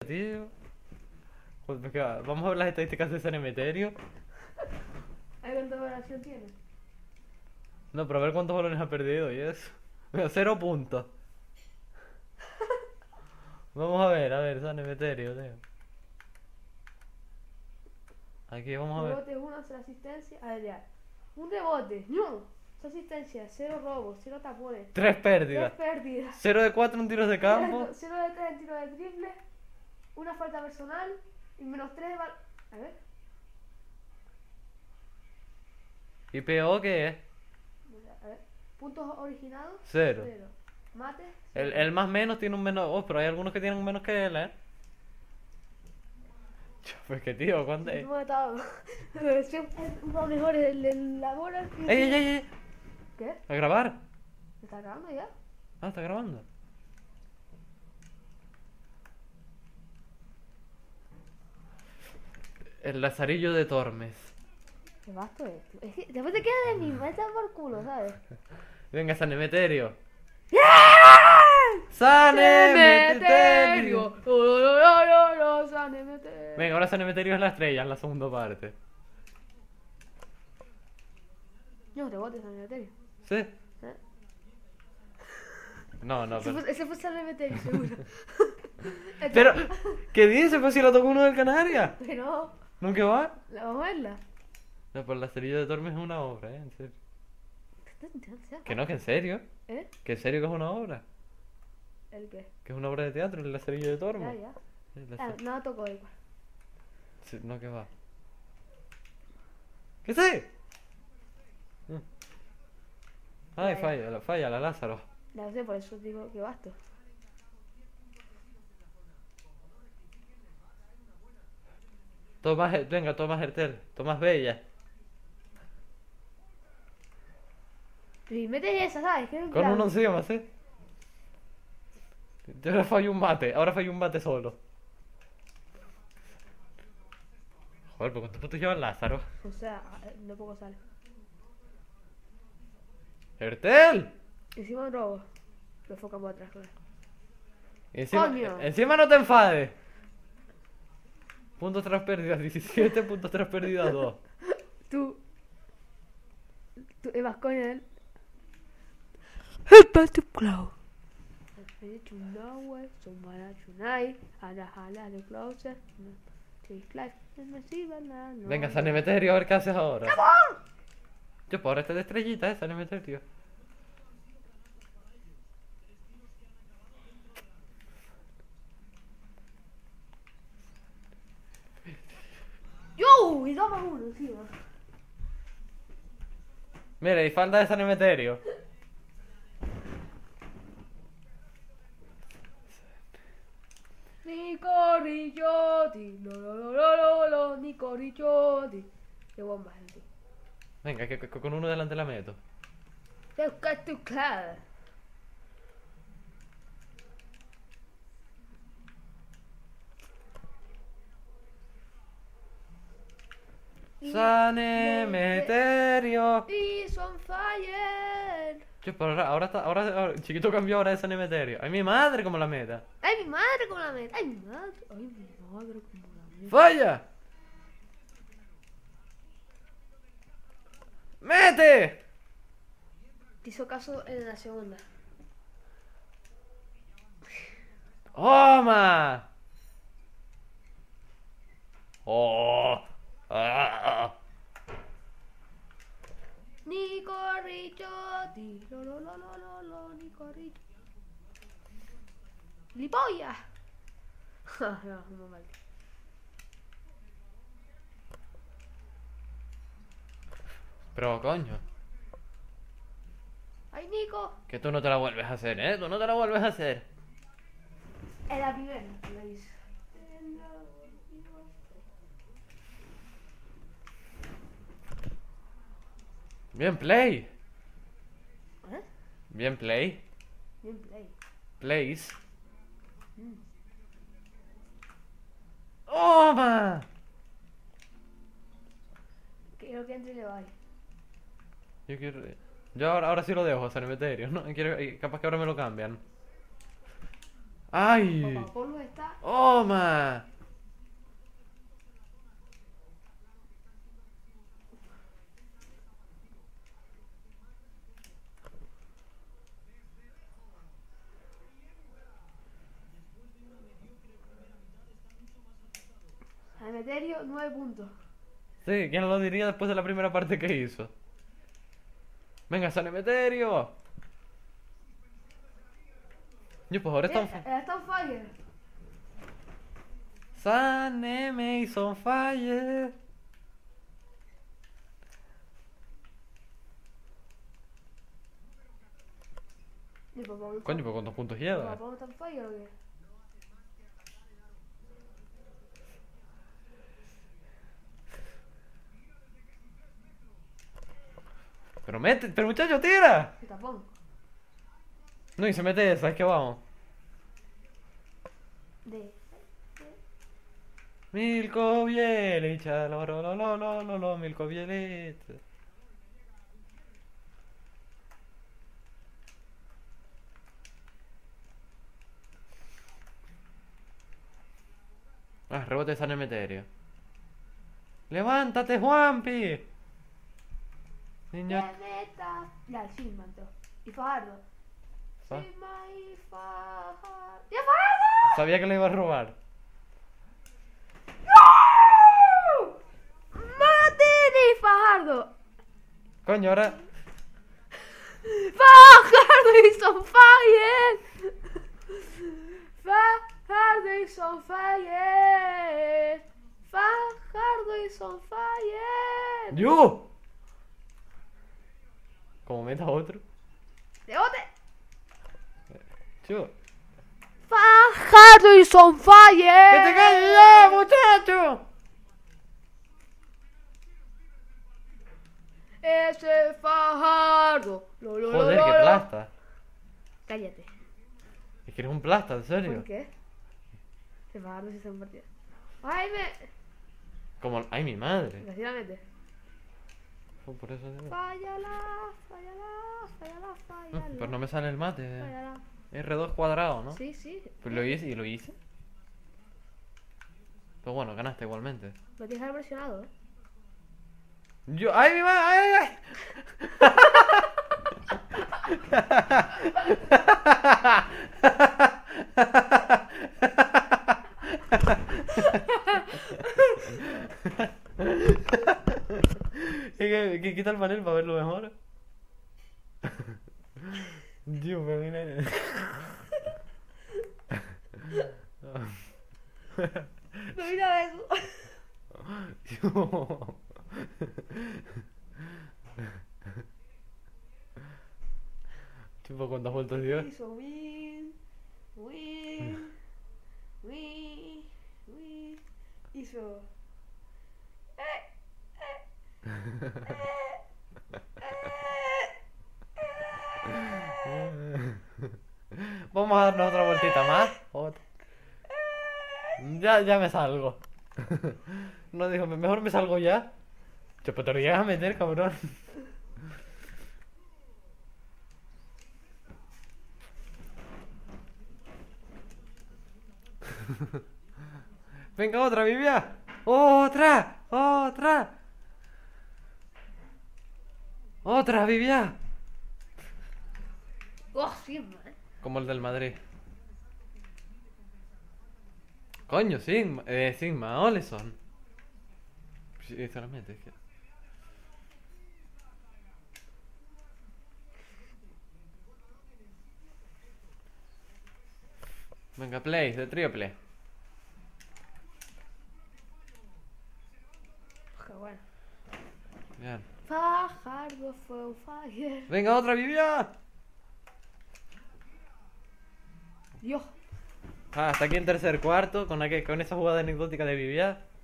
Tío. Pues, vamos a ver las estadísticas de San Emeterio. ¿Hay cuánta población tiene? No, pero a ver cuántos balones ha perdido y eso. Mira, 0 puntos. Vamos a ver, San Emeterio, tío. Aquí vamos a ver. Rebote 1, 0 asistencia. A ver, ya. Un rebote, no. 0 asistencia, 0 robos, 0 tapones. 3 3 pérdidas. pérdidas. 0 de 4 en tiros de campo. 0 de 3 en tiro de triple. Una falta personal. Y menos 3 de A ver. ¿Y PO qué es? A ver. Puntos originados. 0. 0. Mate. El más menos tiene un menos. Oh, pero hay algunos que tienen un menos que él, Pues que tío, ¿cuánto es? Hemos estado. Uno mejor el labor. ¡Ey! ¿Qué? ¿A grabar? ¿Me está grabando ya? Ah, está grabando. El Lazarillo de Tormes. Qué vasto esto. Es que después te queda de mí, me echan por culo, ¿sabes? Venga, San Emeterio. ¡San Emeterio! San Emeterio. Venga, ahora San Emeterio es la estrella en la segunda parte. No, rebote San Emeterio. ¿Sí? ¿Eh? No, pero... Ese fue San Emeterio, seguro. Pero, ¿qué dice? Pues si lo tocó uno del Canarias. Pero, ¿No que va? vamos a verla. No, pues el Lazarillo de Tormes es una obra, en serio. Que no, que en serio. ¿Eh? Que en serio que es una obra. ¿El qué? Que es una obra de teatro, el Lazarillo de Ya, Tormes. ya. El Ah, Lazarillo- nada tocó igual. Sí, no, que va. ¿Qué sé? Ay, Ya. falla la Lázaro. Ya sé, por eso digo que basto. Venga, Tomás Hertel, Tomás Bella. Y metes esa, ¿sabes? Que es un Con plan. uno encima, ¿sí? Yo ahora fallo un bate solo. Joder, ¿por cuántos puntos lleva el Lázaro? O sea, de poco sale. ¡Hertel! Encima un robo. Lo enfocamos atrás, claro. Encima, ¡Coño! encima no te enfades. Puntos tras pérdidas 17, puntos tras pérdidas 2. Tú Eva Coñel. Help us to cloud. Venga, San Emeterio, a ver qué haces ahora. Yo, por ahora este de estrellita, San Emeterio. ¡Yo! Y 2-1 encima. Mira, y falta de San Emeterio. Nico Ricciotti, lo, Nico Ricciotti. Qué bomba, gente. Venga, que con uno delante la meto. Help us to cloud. San Emeterio. Is on fire. Yo, pero ahora, chiquito cambió ahora de San Emeterio. Ay, mi madre como la meta. Ay, mi madre como la meta. Ay, mi madre. Ay, mi madre como la meta. ¡Falla! ¡Mete! Te hizo caso en la segunda. ¡Toma! ¡Oh! ¡Ah! Nico Ricciotti. Lo, Nico Ricciotti. ¡Lipolla! No, muy mal. Pero coño, ¡Ay, Nico! que tú no te la vuelves a hacer, ¿eh? Tú no te la vuelves a hacer. Es la primera que lo hice. Bien play. ¿Eh? Bien play. Bien play. Plays. ¡Toma! Quiero que entre y le vaya. Yo quiero... Yo ahora sí lo dejo, San Emeterio, ¿no? Capaz que ahora me lo cambian. ¡Ay! Papapolo está. ¡Oma! Emeterio, 9 puntos. Sí, ¿quién lo diría después de la primera parte que hizo? Venga, San Emeterio. Yo, pues ahora están... Está on fire. San Eme is on fire. Y Papapolo. Coño, pues ¿cuántos puntos lleva? ¿Papapolo está on fire o qué? Pero mete, pero muchacho, tira. ¿Qué tapón? No, y se mete esa, es que vamos. De. Milko Bielicha, lo, Milko Bielicha. Ah, rebote de San Emeterio. ¡Levántate, Juanpi! Niño. Meta. Ya, el Sigma entró. Y Fajardo. Fa- Sigma y Fajardo. ¡Ya Fajardo! Sabía que le iba a robar. ¡No! ¡Maten y Fajardo! Coño, ahora. Fajardo is on fire. Fajardo is on fire. Fajardo is on fire. ¡Yo! Como meta otro. ¡De bote! Yo. Fajardo is on fire. ¡Que te calles ya, muchacho! Ese Fajardo. Joder, qué plasta. Cállate. Es que eres un plasta, en serio. ¿Por qué? Ese Fajardo sí se un partido. ¡Ay, Como. ¡Ay, mi madre! Desgraciadamente. Por eso digo. Fállala, fállala, fállala, fállala. Pero no me sale el mate. Fállala. R2 cuadrado, ¿no? Sí, sí. Pues lo hice y lo hice. Pues bueno, ganaste igualmente. Lo tienes que haber presionado, ¿eh? Yo. ¡Ay, mi madre! ¡Ay, ay! Quita el panel para verlo mejor. Dios, me vine. No mira eso. Tipo, ¿cuántas vueltas dio? Hizo win, win, win. Hizo. Vamos a darnos otra vueltita más. Otra. Ya me salgo. No dijo, mejor me salgo ya. Che, pero te lo llegas a meter, cabrón. Venga, otra, Vivia. ¡Otra! ¡Otra! ¡Otra, Vivia! Oh, Sigma, ¿eh? Como el del Madrid. Coño, Sigma, Oleson. Sinceramente, es que... Venga, play, de triple. Qué bueno. Bien. Fajardo fue un fire. Venga, otra, Vivia. Dios. Ah, hasta aquí en tercer cuarto con esa jugada anecdótica de Vivia.